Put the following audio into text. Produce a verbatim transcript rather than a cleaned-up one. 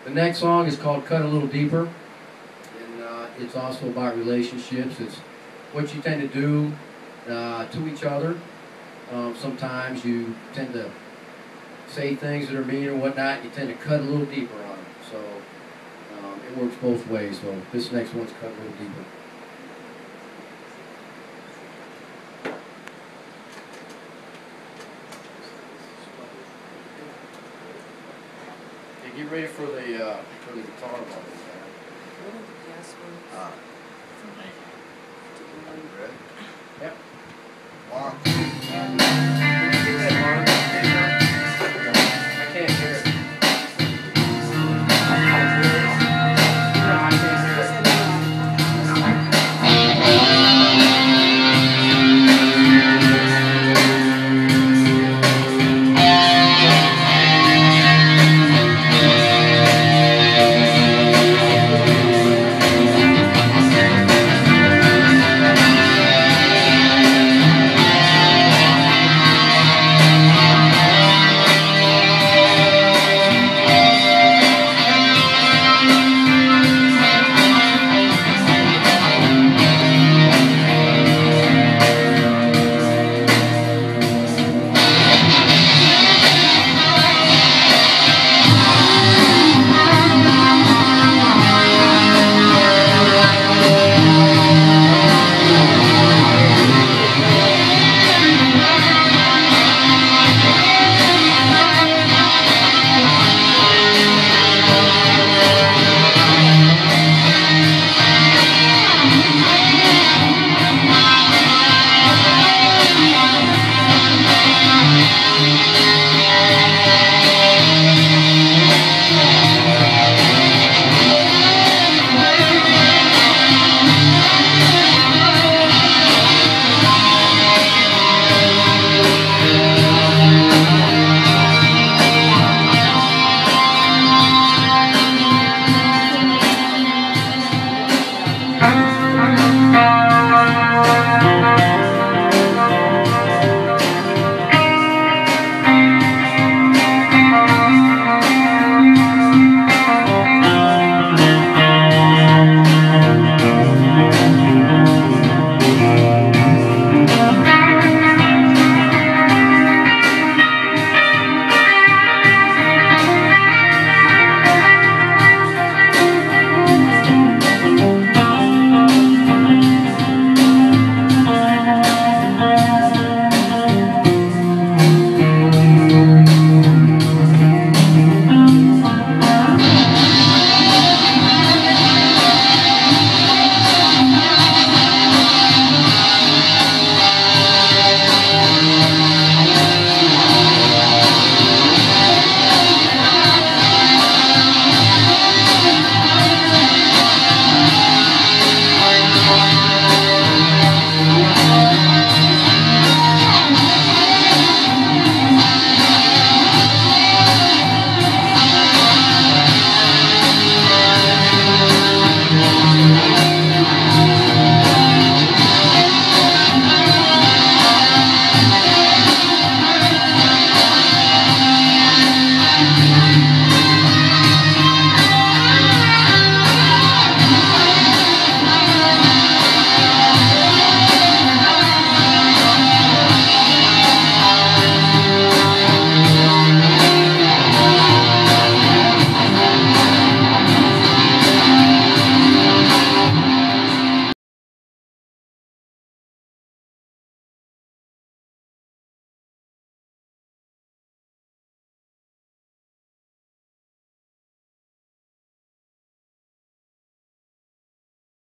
The next song is called Cut a Little Deeper, and uh, it's also about relationships. It's what you tend to do uh, to each other. Um, sometimes you tend to say things that are mean or whatnot. You tend to cut a little deeper on them. So um, it works both ways. So this next one's cut a little deeper. Hey, get ready for the uh, for the guitar part. Yes, Ah, for me. Ready? Yep. One.